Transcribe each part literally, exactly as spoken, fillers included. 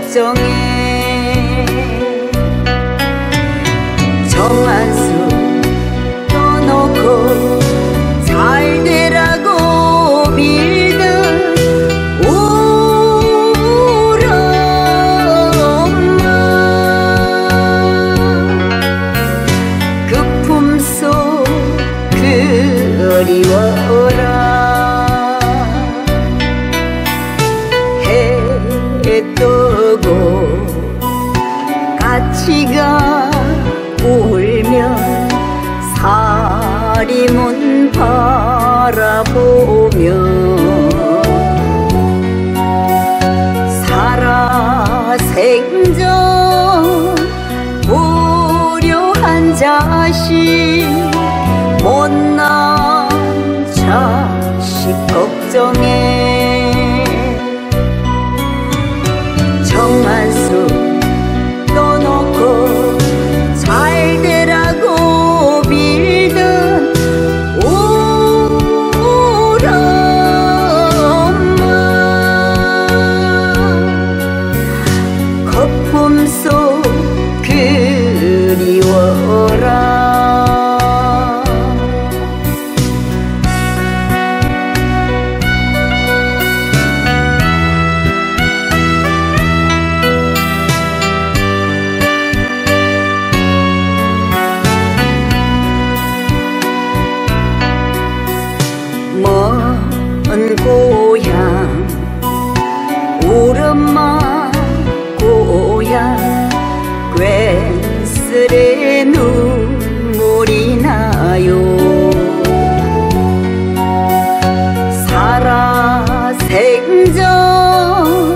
걱정해. 정한수 떠놓고 잘 되라고 빌던 우리 엄마, 그 품속 그리워라. 해 뜨고 같이가 울면 사리문 바라보며 살아생전 무료한 자식, 못난 자식 걱정해. 정한수 떠놓고 잘 되라고 빌던 우리 엄마, 거품 속 그리워라. 먼 고향 우리 엄마 고향, 괜스레 눈물이 나요. 살아생전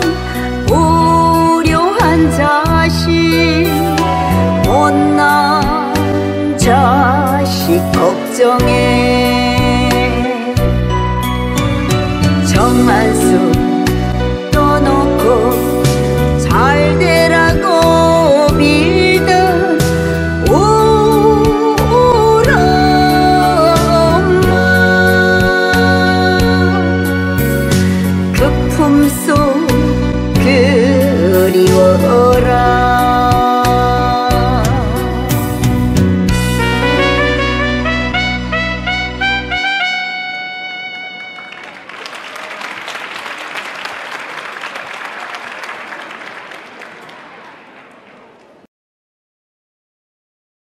불효한 자식, 못난 자식 걱정해.